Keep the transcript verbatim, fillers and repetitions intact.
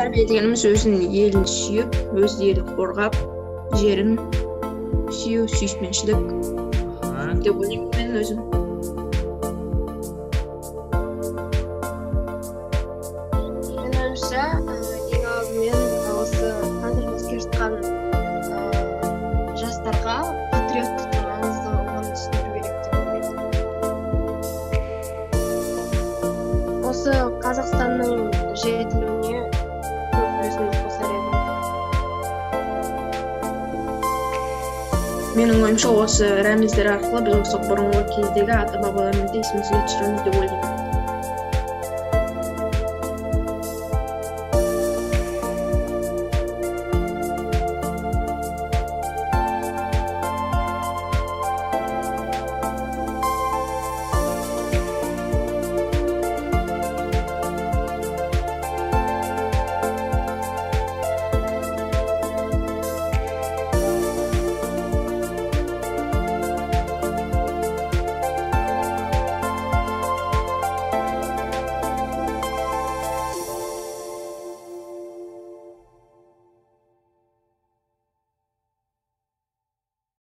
тәрбие дегеніміз өзінің елін сүйіп, өз елін қорғап, жерін сүю, сүйіспеншілік деп ойлаймын мен өзім. Мен ойымша, ең алдымен осы қазір өзгеріп жатқан жастарға патриоттықтың маңыздылығын түсіндіру керек деп ойлаймын. Осы Қазақстанның жетілуіне көп үлесін қосар едім. Менің ойымша осы рәміздер арқылы біз осы бұрынғы кездегі ата-бабаларымызды есімізге түсіреміз деп ойлаймын.